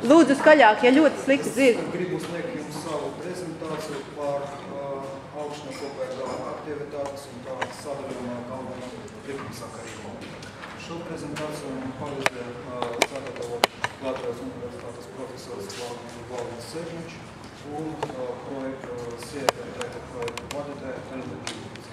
Lūdzu, skaļāk, ja ļoti slikti dzird. Gribu sniegt jums savu prezentāciju par augšņu kopējām aktivitātes un tā sadalījumā galvenā likumsakarību. Šo prezentāciju man palīdzēja sagatavot Latvijas Universitātes profesors Valdis Sēžņiņš un projektu vadītāja Elza Kīvīca.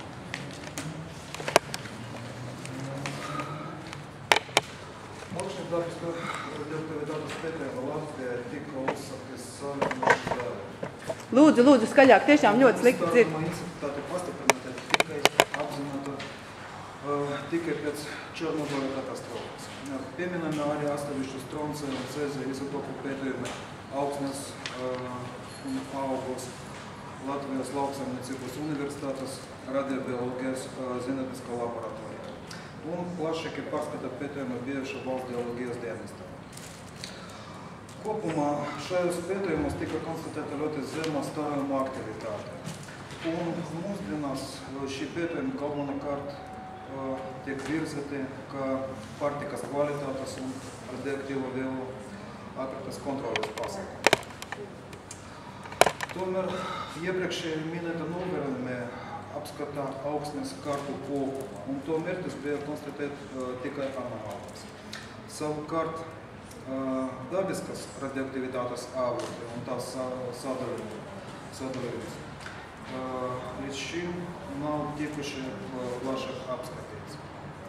Augšņu dabisko radioaktivitātes pētījuma Latvijā tika uzsāktas savienošanas darbi. Lūdzu, skaļāk, tiešām ļoti slikti dzird. Institutāte pastiprināta tikai apzināta tikai pēc Černobyļa katastrofas. Pieminami arī atsevišķu stroncija un cēzija izotopu pētījumi Augsnes un augos Latvijas Lauksaimniecības universitātes radiobioloģijas zinātniskā laboratorija. Un plašāki pārskata pētījumi bijušā valsts geoloģijas dienestā. Kopumā šajos pētījumos tika konstatēta ļoti zema starojuma aktivitāte. Un mūsdienās šī pētījuma galvenokārt tiek virzīti kā pārtikas kvalitātes un radioaktīvo vielu aprites kontroles pasākumi. Tomēr iepriekšēji minēta novērojumi apskata Augsnes kartu kopumā, un to mērķis bija konstatēt tikai anomālijas. Savukārt, dabiskas radioaktivitātes avoti un tās sadalījums līdz šim nav tikuši plašāk apskatīts.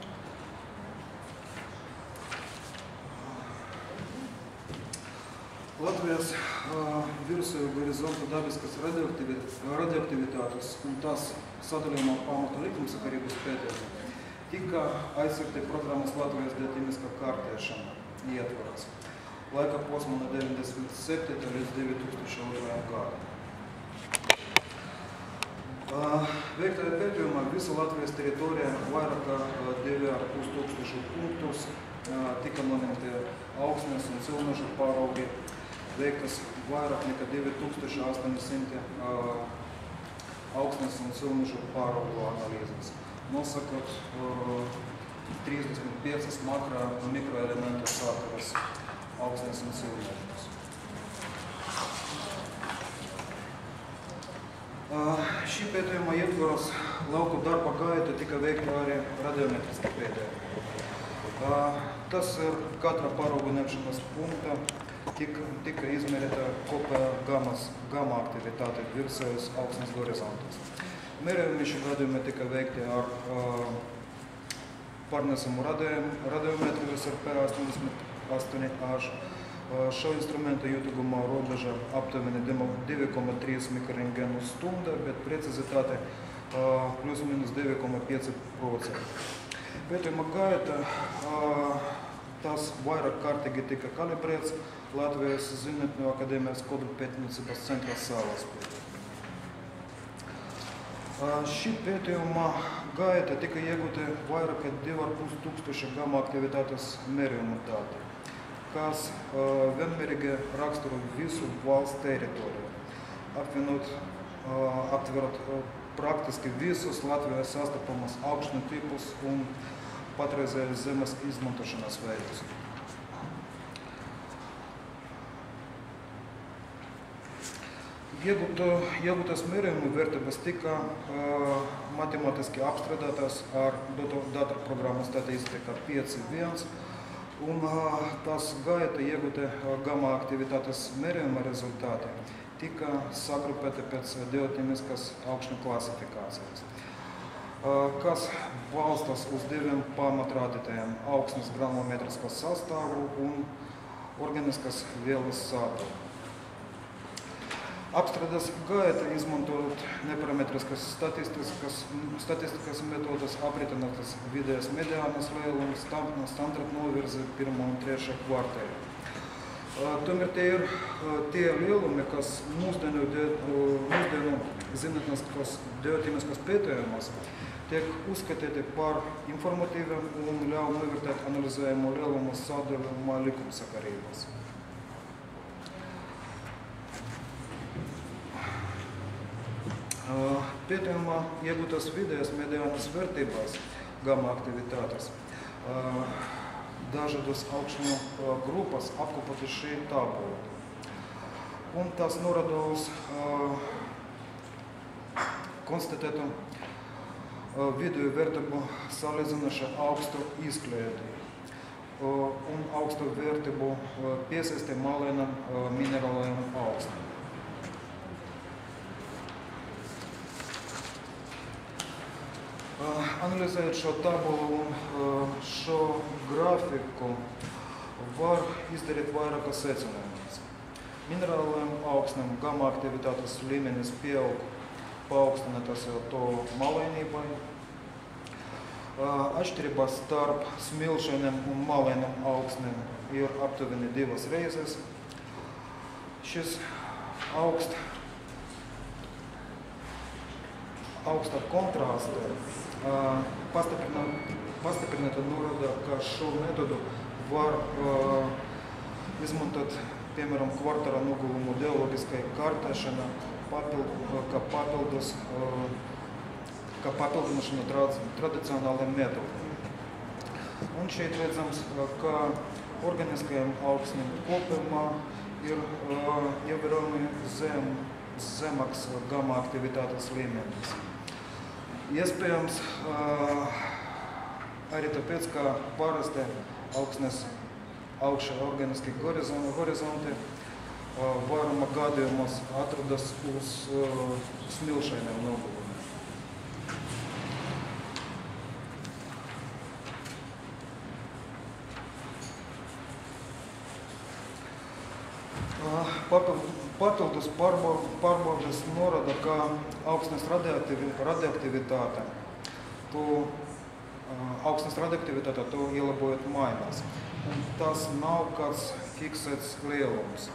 Latvijas virsēju horizontu dabiskas radioaktivitātes un tās sadalījumā pamata likumsakarības pētījumi tika aizsargti programmas Latvijas geoķimiskā kārtēšana ietvaros laika posmā no 97. līdz 2002. gadam. Veiktajā pētījumā visa Latvijas teritorijā vairāk kā 2500 punktus tika noņemti Augsnes un Cilmežu pāraugi, veiktas vairāk nekā 2800 Augsnes un Cilmežu pāraugu analīzes, nosakot 35 makro un mikroelementu saturas Augsnes un Cilmežus. Šī pētījuma ietvaros lauku darba gaita tika veikta arī radiometriski pētījumi. Tas ir katra pāraugu ņemšanas punkta tika izmērīta kopējā gamma aktivitāte virsējos Augsnes horizontos. Mērījumi šī gadījumā tika veikti ar pārnesamu radiometru SRP88H. Šo instrumentu jūtīgumā robeža aptuveni 2,3 mikrorentgenu stunda, bet precizitāte plus minus 9,5%. Pētījuma gaita tas vairāk kārtīgi tika kalibrēts Latvijas Zinātņu akadēmijas kodu pētniecības centra Salaspilī. Šī pētījuma gaita tika iegūta vairāk kā 2500 gamma aktivitātes mērījumu dati, kas vienmērīgi raksturo visu valsts teritoriju, aptverot praktiski visus Latvijas sastopamus augšņu tipus un patreizējos zemes izmantošanas veidus. Iegūtas mērījumu vērtības tika matemātiski apstrādātas ar datorprogrammu statistika 5.1, un tās gaita iegūta gamma aktivitātes mērījuma rezultāti tika sagrupēti pēc geoķimiskas augšņu klasifikācijas, kas balstās uz diviem pamatrādītājiem – Augsnes granulometrisko sastāvu un organiskas vielas saturu. Apstrādes gaita izmantojot neparametriskas statistikas metodas aprēķinātas vidējās mediānas lielums, standarta novirze 1. un 3. kvartālā. Tomēr tie ir tie lielumi, kas mūsdienu zinātniskos geoķimiskos pētījumos tiek uzskatīti par informatīviem un ļauj novērtēt analizējumu lielumu sadalījuma likumsakarības. Pētījumā iegūtas vidējās mediānas vērtībās gamma aktivitātes dažādas augšņu grupas apkopoti šī tabula. Un tas norāda uz konstatētu vidēju vērtību salīdzinoši augstu izkliedi un augstu vērtību piesaisti malainam minerālajam augstam. Analizējot šo tabulu un šo grafiku, var izdarīt vairākas secinājumus. Minerālajam augstam gamma aktivitātes līmenis pieaug paaugstinātas to malainībai. Atšķirības starp smilšainiem un malainiem augstiem ir aptuveni 2 reizes. Šis augsta kontrasta pastiprināta norāda, ka šo metodu var izmantot, piemēram, kvartāra nogulumu geoloģiskai kartēšana, kā papildināšana tradicionāliem metodiem. Un šeit redzams, ka organiskajiem augstiem kopumā ir ievērojami zemāks gamma aktivitātes līmenis. Iespējams, arī tāpēc, ka parasti augšā organiski horizonti vairuma gadījumos atrodas uz smilšainiem nogulumiem. Papildus pārbaudes norāda, ka augstnes radioaktivitāte to ielabojot mainās. Un tas nav kāds fiksēts lielums.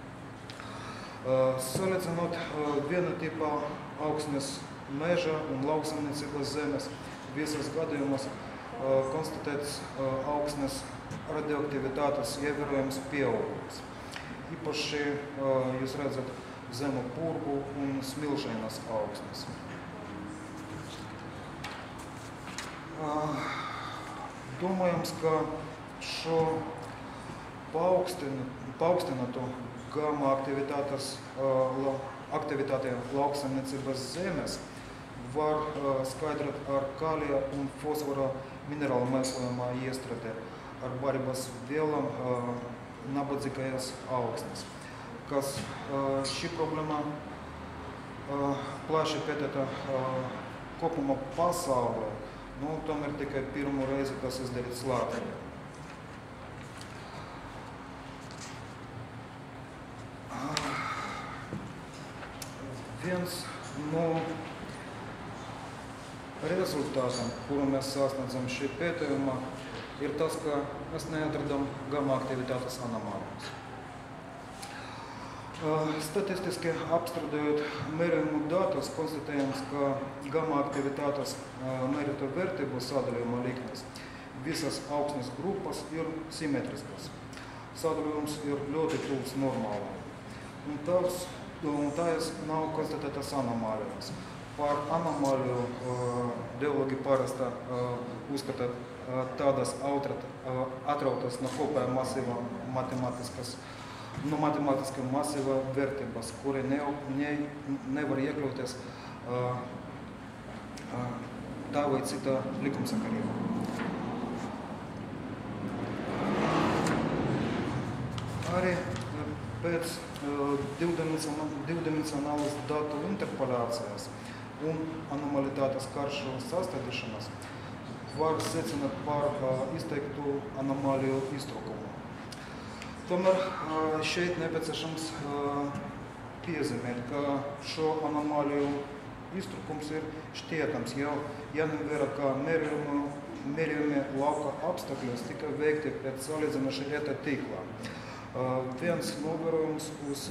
Salīdzinot viena tipa augstnes meža un lauksaimniecības zemes, visos gadījumos konstatēts augstnes radioaktivitātes ievērojams pieaugums. Īpaši jūs redzat zemu purgu un smilšainas augstnes. Domājams, ka šo paaugstinātu gamma aktivitāte lauksaimniecības zemes var skaidrot ar kalija un fosfora minerālu mēslojumā iestrādē ar barības vielām nabadzīgajās augstnes, kas šī problēma plaši pētīta kopumā pasaulē, tomēr tikai pirmo reizi tas izdarīts Latvijā. Viens no rezultātiem, kuru mēs sasniedzam šī pētījumā, ir tas, ka mēs neatradam gamma aktivitātes anomālijas. Statistiski apstrādājot mērījumu datus, konstatējams, ka gamma aktivitātes mērīto vērtību sadalījuma likmes visas augstnes grupas ir simetriskas. Sadalījums ir ļoti tuvs normālam. Un tās nav konstatētas anomālijas. Par anomāliju geologi parasti uzskata tādas atrautas no kopējā masīva matemātiskā masīva vērtības, kuri nevar iekļauties tā vai cita likumsakarībā. Arī pēc divdimensionālas datu interpolācijas un anomalitātes karšu sastādīšanas var secināt par izteiktu anomāliju iztrūkumu. Tomēr šeit nepieciešams piezīmēt, ka šo anomāliju iztrūkums ir šķietams, jau jāņem vērā, ka mērījumi lauka apstākļos tika veikti pēc salīdzinoši reta tīklā. Viens novērojums uz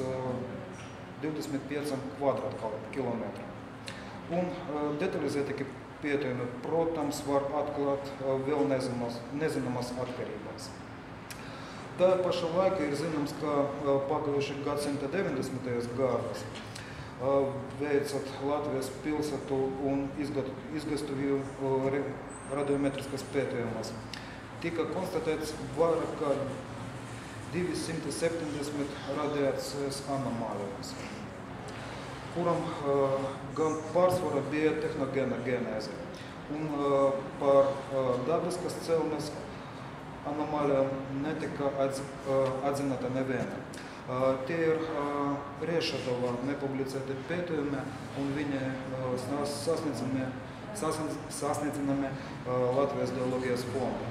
25 kvadrātkilometriem. Un detalizētāki pētījumi, protams, var atklāt vēl nezināmas atkarības. Tā paša laika ir zināms, ka pagājušā gadsimta 90. gados veicot Latvijas pilsētu un izgāstuvju radiometriskas pētījumus, tika konstatēts vairāk kā 270 radiācijas anomālijas, kuram gan pārsvarā bija tehnogēna genēze. Un par dabiskas celmes anomālijām netika atzināta neviena. Tie ir Riešadova nepublicēti pētījumi, un viņi sasniedzami Latvijas geoloģijas fonda.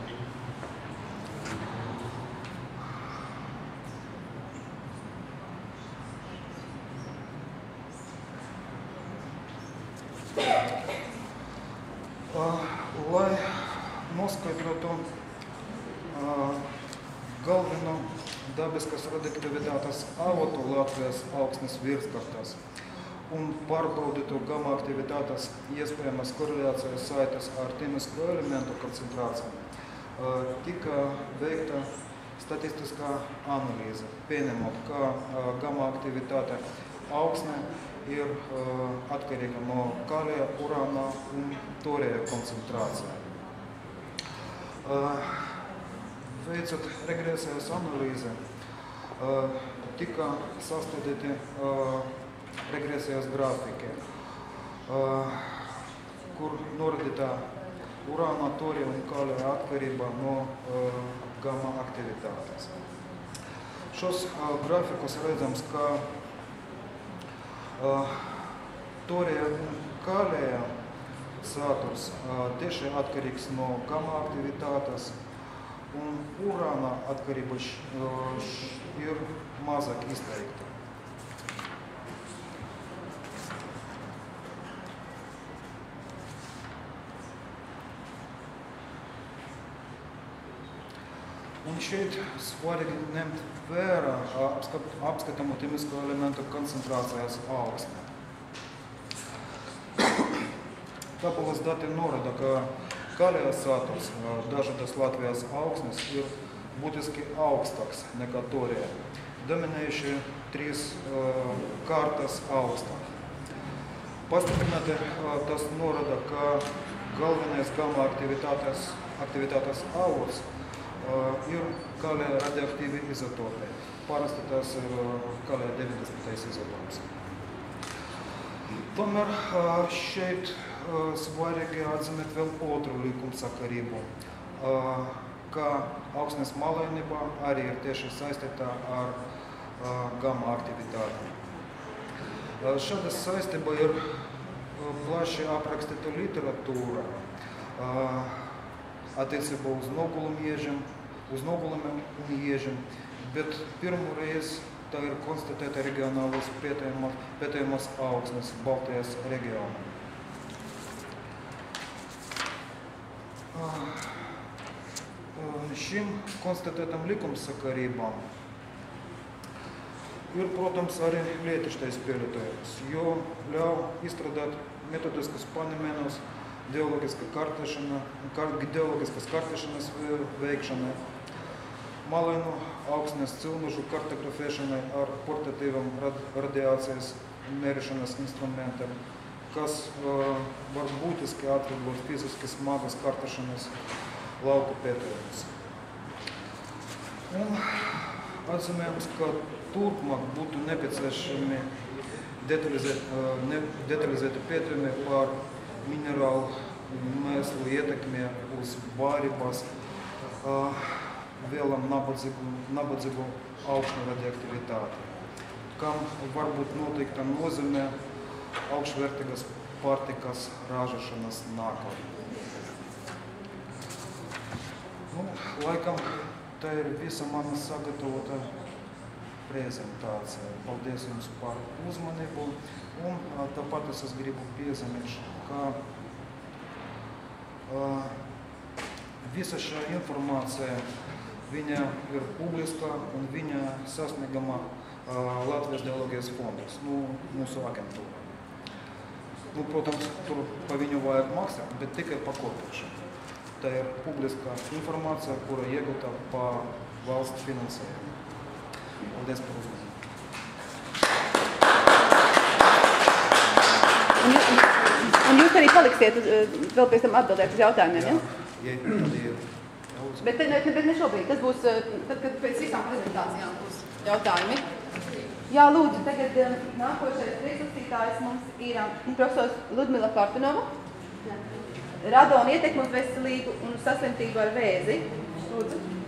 Lai noskaidrotu galveno dabiskas radioaktivitātes avotu Latvijas augsnes virskartās un pārbaudītu gamma aktivitātes iespējamas korelācijas saites ar ķīmisko elementu koncentrāciju, tika veikta statistiskā analīze, pieņemot, ka gamma aktivitāte augsne ir atkarīga no kalija, urāna un torija koncentrācija. Veicot regresijas analīzi, tika sastādīti regresijas grafiki, kur norādīta urāna, torija un kalija atkarība no gamma aktivitātes. Šos grafikus redzams, ka torija un kalija saturs tieši atkarīgs no gamma aktivitātes, un urāna atkarība ir mazāk izteikta. Un šeit svarīgi ņemt vērā apskatāmo ķīmisko elementu koncentrācijas augsne. Tabulas dati norāda, ka kalija saturs dažādas Latvijas augsnes ir būtiski augstāks nekā torija, dominējuši 3 kārtas augstāk. Pastiprināti tas norāda, ka galvenais gamma aktivitātes avots ir kalija radioaktīvi izotopi. Parasti tas ir kalija 90. izotops. Tomēr šeit svarīgi atzīmēt vēl otru likumsakarību, ka augsnes malainība arī ir tieši saistīta ar gamma aktivitāti. Šāda saistība ir plaši aprakstīta literatūra attiecībā uz nogulumiem un iežiem, bet pirmo reizi tā ir konstatēta reģionālos pētījumos augsnes Baltijas reģionā. Šim konstatētam likumsakarībām ir, protams, arī lietišķais spēlētājs, jo ļauj izstrādāt metodiskus paņēmienus geoloģiskas kartēšanas veikšanai, malainu augsnes cilnužu kartografēšanai ar portatīvam radiācijas mērīšanas instrumentiem, kas var būtiski atvieglot fiziski smagas kartēšanas lauku pētījumus. Un atzīmējams, ka turpmāk būtu nepieciešami detalizēti pētījumi par minerālu mēslu ietekmi uz barības vielam nabadzīgu augšņu radioaktivitāti, kam var būt noteikta nozīme augšvērtīgas pārtikas ražošanas nākotnē. Laikam tā ir visa mana sagatavota prezentācija. Paldies jums par uzmanību. Un tāpat es gribu piezīmēt, ka visa šī informācija viņa ir publiska un viņa sasniegama Latvijas geoloģijas fondas, mūsu aģentūra. Protams, tur pa viņu vajag maksāt, bet tikai pakopēšana. Tā ir publiska informācija, kura iegūta pa valsts finansējumu. Paldies par uzmanību. Un jūs arī paliksiet vēl pēc tam atbildēt uz jautājumiem, ja? Lūdzu. Bet ne šobrīd, tas būs tad, kad pēc visām prezentācijām būs jautājumi. Jā, lūdzu, tagad nākošais priekšlasītājs mums ir profesors Ludmila Kartunova. Radona ietekme uz veselību un saslimtību ar vēzi. Lūdzu.